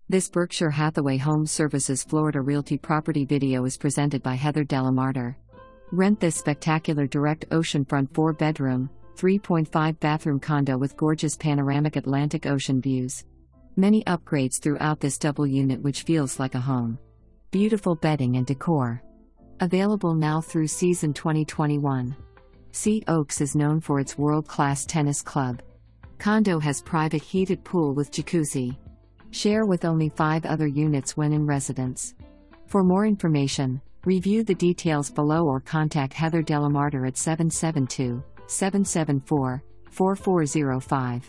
This Berkshire Hathaway Home Services Florida Realty property video is presented by Heather Delamarter. Rent this spectacular direct oceanfront 4-bedroom, 3.5 bathroom condo with gorgeous panoramic Atlantic Ocean views. Many upgrades throughout this double unit which feels like a home. Beautiful bedding and decor. Available now through season 2021. Sea Oaks is known for its world-class tennis club. Condo has private heated pool with jacuzzi. Share with only 5 other units when in residence. For more information, review the details below or contact Heather Delamarter at 772-774-4405.